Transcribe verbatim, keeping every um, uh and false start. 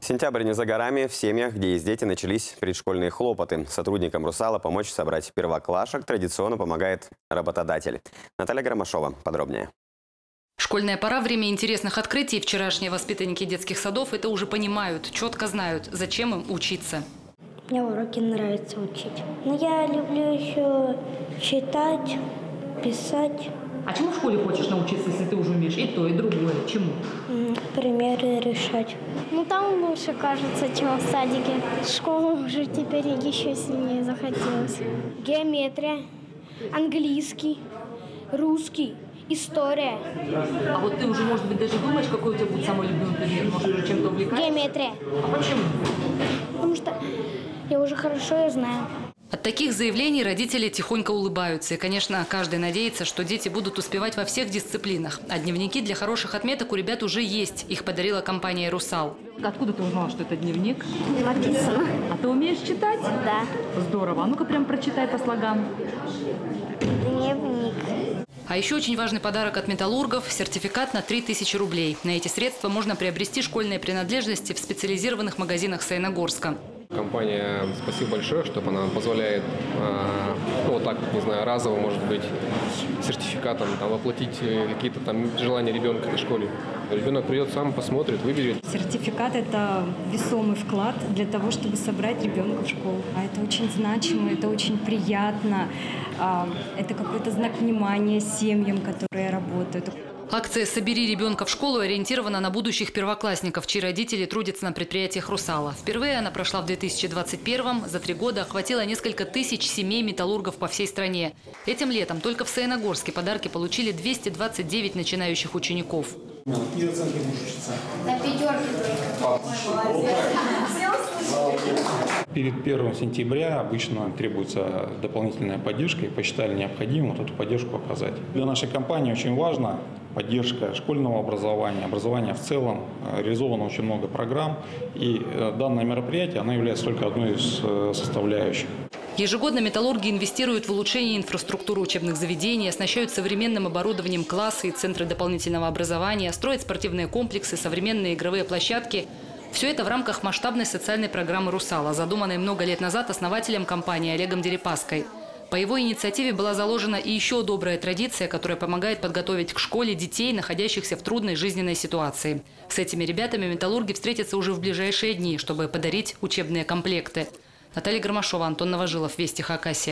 Сентябрь не за горами. В семьях, где есть дети, начались предшкольные хлопоты. Сотрудникам «Русала» помочь собрать первоклашек традиционно помогает работодатель. Наталья Громашова подробнее. Школьная пора – время интересных открытий. Вчерашние воспитанники детских садов это уже понимают, четко знают, зачем им учиться. Мне уроки нравится учить. Но я люблю еще читать, писать. А чему в школе хочешь научиться, если ты уже умеешь и то, и другое? Чему? Примеры решать. Ну там лучше кажется, чем в садике. Школу уже теперь еще сильнее захотелось. Геометрия, английский, русский, история. А вот ты уже, может быть, даже думаешь, какой у тебя будет самый любимый предмет? Может, уже чем-то увлекаешься? Геометрия. А почему? Потому что я уже хорошо ее знаю. От таких заявлений родители тихонько улыбаются. И, конечно, каждый надеется, что дети будут успевать во всех дисциплинах. А дневники для хороших отметок у ребят уже есть. Их подарила компания «Русал». Откуда ты узнала, что это дневник? Написано. А ты умеешь читать? Да. Здорово. А ну-ка прям прочитай по слогам. Дневник. А еще очень важный подарок от металлургов – сертификат на три тысячи рублей. На эти средства можно приобрести школьные принадлежности в специализированных магазинах Саяногорска. Компания, спасибо большое, что она позволяет, ну, вот так, не знаю, разово, может быть, сертификатом там, воплотить какие-то там желания ребенка в школе. Ребенок придет сам, посмотрит, выберет. Сертификат – это весомый вклад для того, чтобы собрать ребенка в школу. А это очень значимо, это очень приятно. Это какой-то знак внимания семьям, которые работают. Акция «Собери ребенка в школу» ориентирована на будущих первоклассников, чьи родители трудятся на предприятиях «Русала». Впервые она прошла в две тысячи двадцать первом. За три года охватила несколько тысяч семей металлургов по всей стране. Этим летом только в Саяногорске подарки получили двести двадцать девять начинающих учеников. На пятерке Перед первым сентября обычно требуется дополнительная поддержка, и посчитали необходимым вот эту поддержку оказать. Для нашей компании очень важна поддержка школьного образования, образования в целом. Реализовано очень много программ, и данное мероприятие оно является только одной из составляющих. Ежегодно металлурги инвестируют в улучшение инфраструктуры учебных заведений, оснащают современным оборудованием классы и центры дополнительного образования, строят спортивные комплексы, современные игровые площадки. Все это в рамках масштабной социальной программы «Русала», задуманной много лет назад основателем компании Олегом Дерипаской. По его инициативе была заложена и еще добрая традиция, которая помогает подготовить к школе детей, находящихся в трудной жизненной ситуации. С этими ребятами металлурги встретятся уже в ближайшие дни, чтобы подарить учебные комплекты. Наталья Громашова, Антон Новожилов, Вести Хакасия.